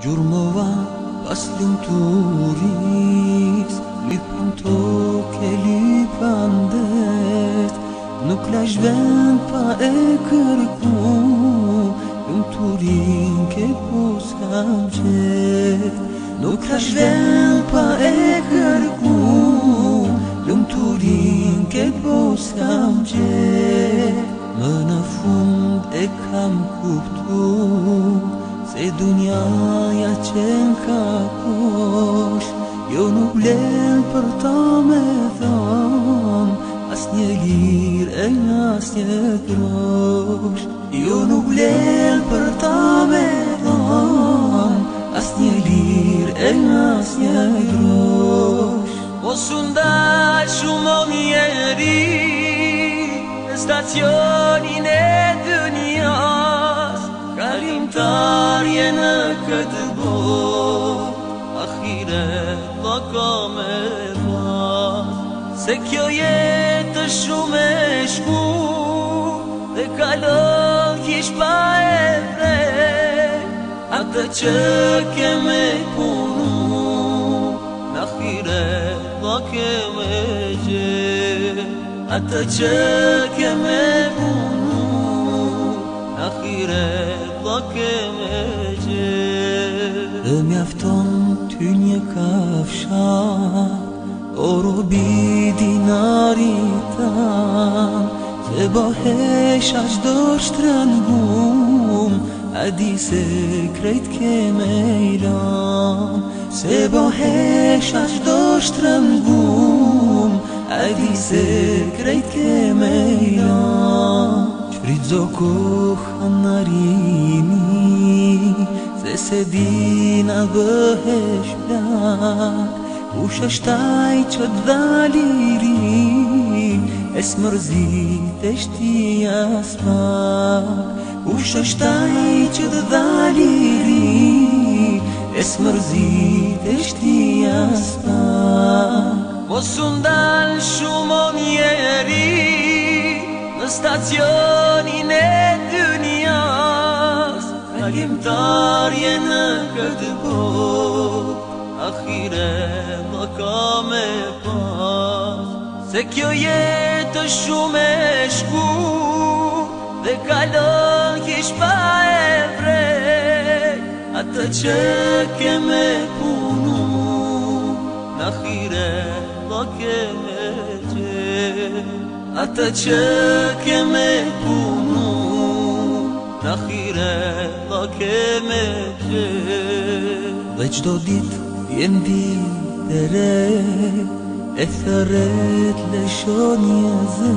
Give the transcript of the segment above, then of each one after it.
Giurmova pas lëmturis, lypën toke lypandet. Nuk lash vend pa e kërku, lëmturin ke po s'kam gjet. Nuk lash vend pa e kërku, lëmturin ke po s'kam gjet. Më në fund e kam kuptu se dunjaja qenë ka kosh. Jo nuk vlen për ta me thon as një lir e as një grosh. Jo nuk vlen për ta me thon as një lir e as një grosh. Mos u ndal shumë o njeri në stacionin e dunjas, kalimtarje në këtë botë, ahiret la ka me pas. Se kjo jetë shumë e shkurt dhe kalon kish pa e vrejt, atë që ke me punu, në ahiret la ke me gjet. Atë që ke me punu, në ahiret la ke me gjet. Dhe mjafton ty një kafshak, o robi dinari tam, se bohesha qdo shtrëngum, a di se krejt ke me ilam. Se bohesha qdo shtrëngum, a di se krejt ke me ilam. Shfridzo koha narimi, se dina bëhesh plak. Kush është ai që t'dhaliri, e s'mërzitesh ti as pak. Kush është ai që t'dhaliri, e s'mërzitesh ti as pak. Mos u ndal shumë o njeri në stacionin e dunjas, kalimtarje në këtë botë, ahiret la ka me pas. Se kjo jetë shumë e shkurt dhe kalon kish pa e vrejt, atë që ke me punu, në ahiret la ke me gjet. Atë që ke me punu, në ahiret la ke me gjet. Dhe qdo dit vjen ditë e re, e thërret leshon një zë.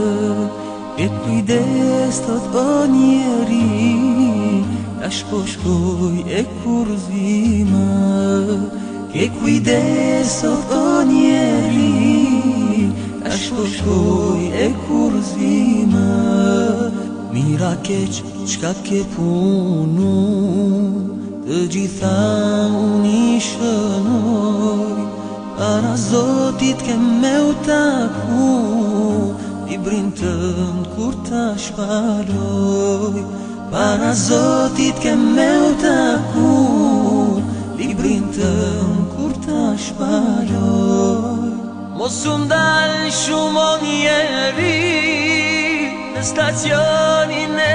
E kujdes thot o njeri, tash po shkoj e kur zima. Ke kujdes thot o njeri, tash po shkoj e kur zima. Mira keq qka ke punu, të gjitha unë i shënoj. Para Zotit ke me u taku, librin tënd kur ta shpaloj. Para Zotit ke me u taku, librin tënd kur ta shpaloj. Mos u ndal shumë o njeri në stacionin e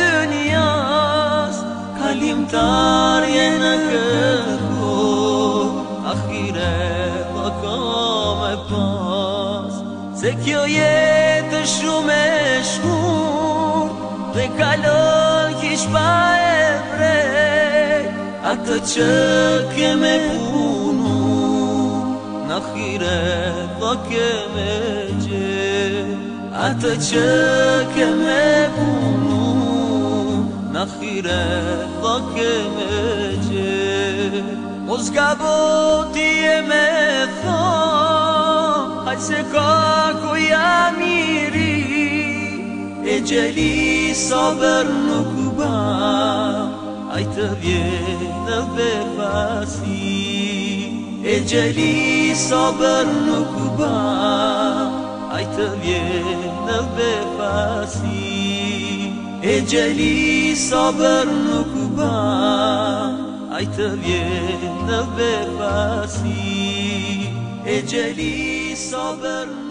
dunjas, kalimtarje në këtë botë, ahiret la ka me pas. Se kjo jetë shumë e shkurt dhe kalon kish pa e vrejt, atë që ke me punu, në ahiret la ke me gjet. Atë që ke me punu, në ahiret la ke me gjet. Mos gaboti e me thon, haq se ka ku ja miri, e gjeli sabër nuk ba, aj të vjen në befasi. E gjeli sabër nuk ba, aj të vjen në befasi. E gjeli sabër nuk ba, mai te viene befasi eceli saber